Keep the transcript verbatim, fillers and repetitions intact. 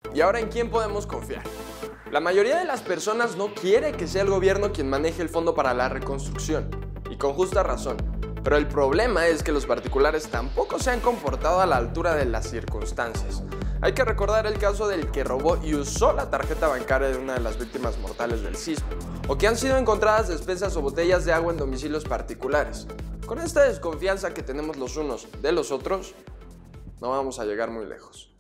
¿Y ahora en quién podemos confiar? La mayoría de las personas no quiere que sea el gobierno quien maneje el fondo para la reconstrucción, y con justa razón. Pero el problema es que los particulares tampoco se han comportado a la altura de las circunstancias. Hay que recordar el caso del que robó y usó la tarjeta bancaria de una de las víctimas mortales del sismo, o que han sido encontradas despensas o botellas de agua en domicilios particulares. Con esta desconfianza que tenemos los unos de los otros, no vamos a llegar muy lejos.